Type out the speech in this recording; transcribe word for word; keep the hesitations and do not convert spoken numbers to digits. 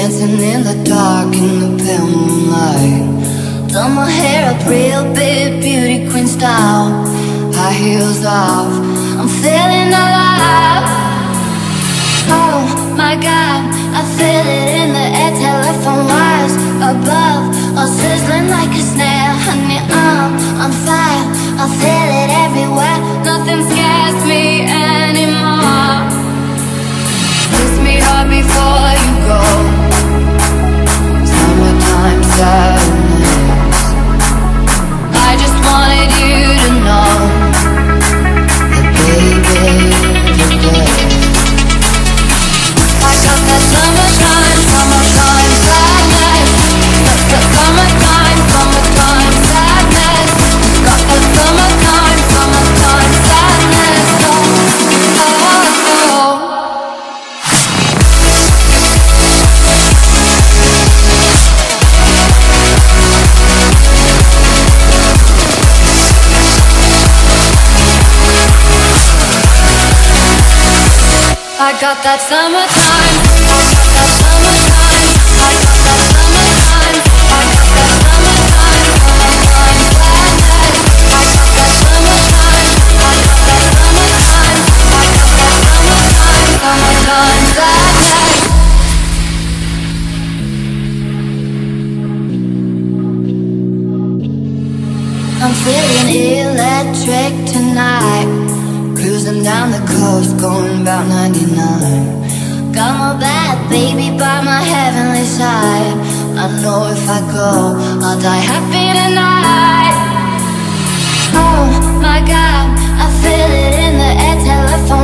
dancing in the dark in the pale moonlight. Done my hair up real big, beauty queen style. High heels off, I'm feeling alive. Oh my God, I feel it in the air. Telephone wires above, all sizzling like a snare. Honey, I'm on fire, I feel it everywhere. Nothing scares me anymore. Kiss me hard before you go. Summertime sadness. I just wanted you to know that baby, you're good. I got that summertime, summertime sadness. Got that summertime, summertime sadness. Got that summertime, summertime sadness. Oh, oh, oh. I got that summertime, I got that summertime, I got that summertime, I got that summertime, summertime sadness. I got that summertime, I got that summertime, I got that summertime, summertime sadness. I'm feeling electric tonight. Cruising down the coast, going about ninety-nine. Got my bad baby by my heavenly side. I know if I go, I'll die happy tonight. Oh my God, I feel it in the air. Telephone